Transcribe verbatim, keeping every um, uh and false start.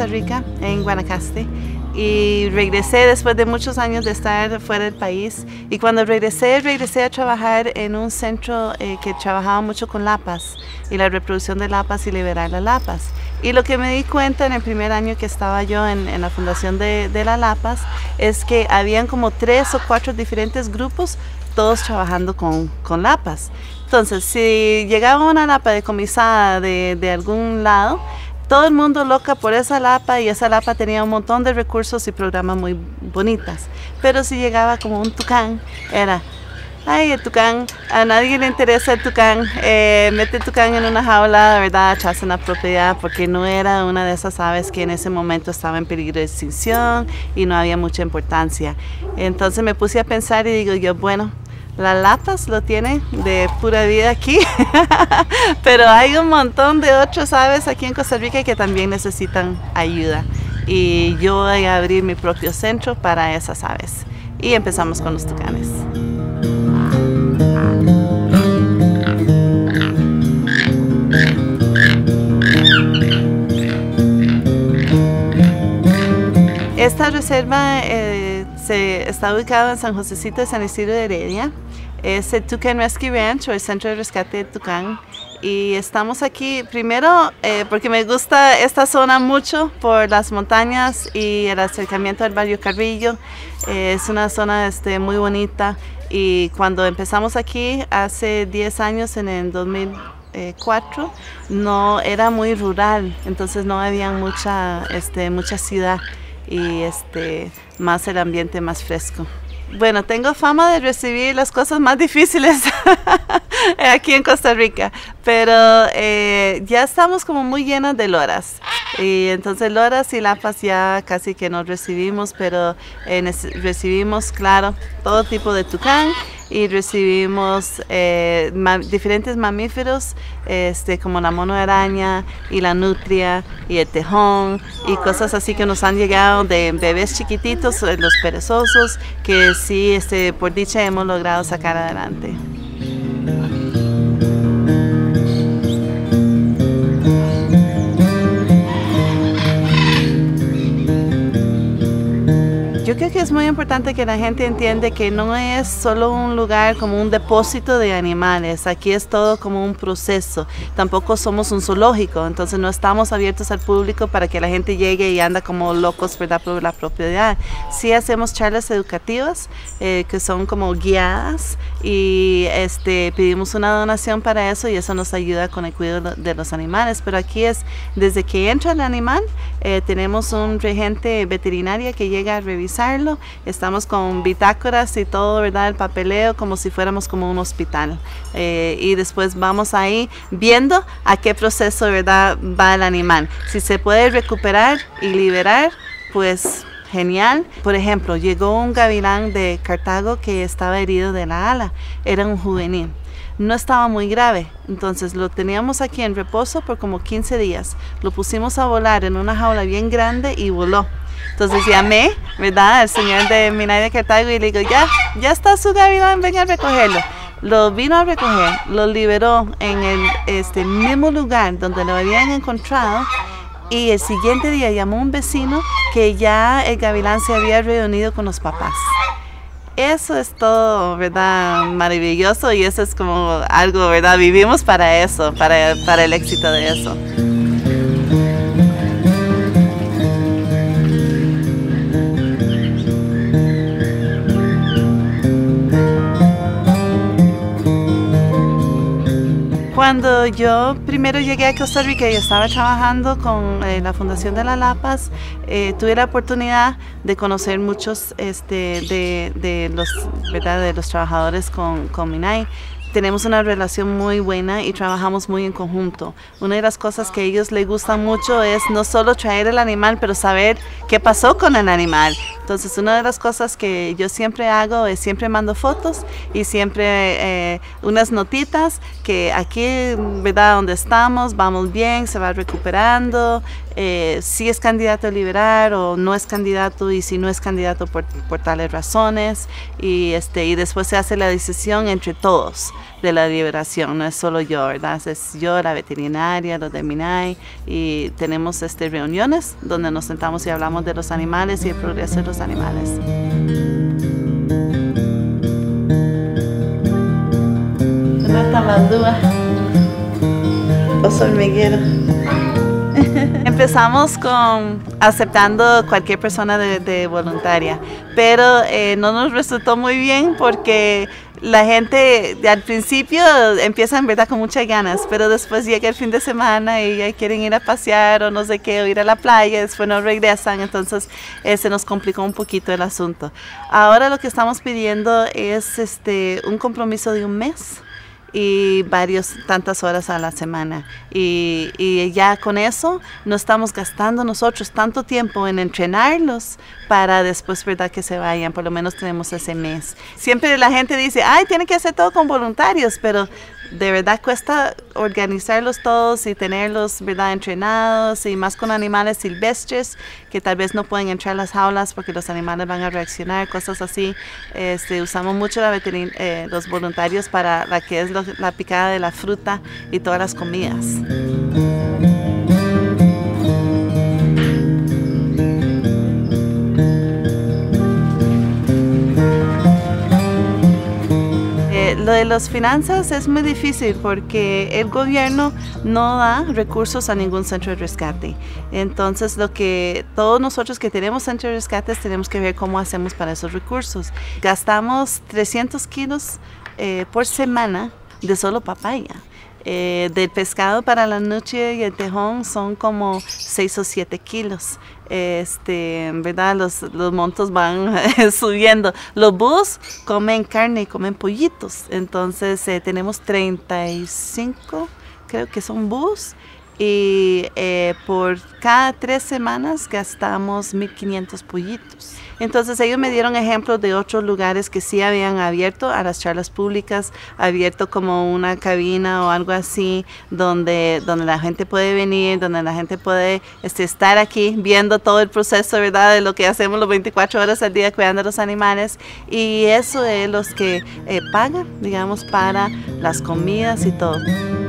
Costa Rica, en Guanacaste, y regresé después de muchos años de estar fuera del país. Y cuando regresé, regresé a trabajar en un centro eh, que trabajaba mucho con lapas y la reproducción de lapas y liberar las lapas. Y lo que me di cuenta en el primer año que estaba yo en, en la fundación de, de las lapas es que habían como tres o cuatro diferentes grupos, todos trabajando con, con lapas. Entonces, si llegaba una lapa decomisada de, de algún lado, todo el mundo loca por esa lapa, y esa lapa tenía un montón de recursos y programas muy bonitas. Pero si llegaba como un tucán, era, ay, el tucán, a nadie le interesa el tucán, eh, mete el tucán en una jaula, ¿verdad? Echarse una propiedad, porque no era una de esas aves que en ese momento estaba en peligro de extinción y no había mucha importancia. Entonces me puse a pensar y digo yo, bueno, las lapas lo tienen de pura vida aquí, pero hay un montón de otras aves aquí en Costa Rica que también necesitan ayuda. Y yo voy a abrir mi propio centro para esas aves. Y empezamos con los tucanes. Esta reserva eh, se está ubicada en San Josecito de San Isidro de Heredia. Es el Tucan Rescue Ranch, o el Centro de Rescate de Tucán. Y estamos aquí primero eh, porque me gusta esta zona mucho por las montañas y el acercamiento al barrio Carrillo. Eh, es una zona este, muy bonita, y cuando empezamos aquí hace diez años, en el dos mil cuatro, no era muy rural, entonces no había mucha, este, mucha ciudad y este, más el ambiente más fresco. Bueno, tengo fama de recibir las cosas más difíciles aquí en Costa Rica, pero eh, ya estamos como muy llenas de loras, y entonces loras y lapas ya casi que no recibimos, pero eh, recibimos, claro, todo tipo de tucán, y recibimos eh, ma diferentes mamíferos, este, como la mono araña y la nutria y el tejón, y cosas así que nos han llegado de bebés chiquititos, los perezosos, que sí, este, por dicha hemos logrado sacar adelante. Yo creo que es muy importante que la gente entienda que no es solo un lugar como un depósito de animales, aquí es todo como un proceso. Tampoco somos un zoológico, entonces no estamos abiertos al público para que la gente llegue y anda como locos, ¿verdad?, por la propiedad. Sí hacemos charlas educativas eh, que son como guiadas, y este, pedimos una donación para eso, y eso nos ayuda con el cuidado de los animales. Pero aquí es desde que entra el animal, eh, tenemos un regente veterinaria que llega a revisar. Estamos con bitácoras y todo, ¿verdad?, el papeleo, como si fuéramos como un hospital, eh, y después vamos ahí viendo a qué proceso, ¿verdad?, va el animal. Si se puede recuperar y liberar, pues genial. Por ejemplo, llegó un gavilán de Cartago que estaba herido de la ala, era un juvenil. No estaba muy grave, entonces lo teníamos aquí en reposo por como quince días. Lo pusimos a volar en una jaula bien grande y voló. Entonces llamé, ¿verdad?, al señor de Minay de Cartago y le digo, ya, ya está su gavilán, venga a recogerlo. Lo vino a recoger, lo liberó en el este, mismo lugar donde lo habían encontrado, y el siguiente día llamó un vecino que ya el gavilán se había reunido con los papás. Eso es todo, ¿verdad?, maravilloso, y eso es como algo, ¿verdad?, vivimos para eso, para, para el éxito de eso. Cuando yo primero llegué a Costa Rica y estaba trabajando con eh, la Fundación de las Lapas, eh, tuve la oportunidad de conocer muchos este, de, de, los, ¿verdad?, de los trabajadores con, con Minay. Tenemos una relación muy buena y trabajamos muy en conjunto. Una de las cosas que a ellos les gustan mucho es no solo traer el animal, pero saber qué pasó con el animal. Entonces, una de las cosas que yo siempre hago es siempre mando fotos y siempre eh, unas notitas que aquí, ¿verdad?, donde estamos, vamos bien, se va recuperando, eh, si es candidato a liberar o no es candidato, y si no es candidato por, por tales razones, y, este, y después se hace la decisión entre todos de la liberación, no es solo yo, ¿verdad? Es yo, la veterinaria, los de MINAI, y tenemos este, reuniones donde nos sentamos y hablamos de los animales y el progreso de los animales. Una tamandúa, oso hormiguero. Empezamos con aceptando cualquier persona de, de voluntaria, pero eh, no nos resultó muy bien porque la gente al principio empieza en verdad con muchas ganas, pero después llega el fin de semana y ya quieren ir a pasear o no sé qué, o ir a la playa, después no regresan, entonces eh, se nos complicó un poquito el asunto. Ahora lo que estamos pidiendo es este, un compromiso de un mes y varios, tantas horas a la semana, y, y ya con eso no estamos gastando nosotros tanto tiempo en entrenarlos para después, verdad, que se vayan. Por lo menos tenemos ese mes. Siempre la gente dice, ay, tiene que hacer todo con voluntarios, pero de verdad cuesta organizarlos todos y tenerlos, verdad, entrenados, y más con animales silvestres que tal vez no pueden entrar a las jaulas porque los animales van a reaccionar, cosas así. Este, usamos mucho la veterin eh, los voluntarios para la que es lo, la picada de la fruta y todas las comidas. Lo de las finanzas es muy difícil porque el gobierno no da recursos a ningún centro de rescate. Entonces, lo que todos nosotros que tenemos centro de rescates tenemos que ver cómo hacemos para esos recursos. Gastamos trescientos kilos eh, por semana de solo papaya. Eh, del pescado para la noche y el tejón son como seis o siete kilos. Este, en verdad los, los montos van subiendo. Los búhos comen carne y comen pollitos. Entonces eh, tenemos treinta y cinco, creo que son búhos. Y eh, por cada tres semanas gastamos mil quinientos pollitos. Entonces ellos me dieron ejemplos de otros lugares que sí habían abierto a las charlas públicas, abierto como una cabina o algo así, donde, donde la gente puede venir, donde la gente puede este, estar aquí viendo todo el proceso, ¿verdad?, de lo que hacemos los veinticuatro horas al día cuidando a los animales. Y eso es los que eh, pagan, digamos, para las comidas y todo.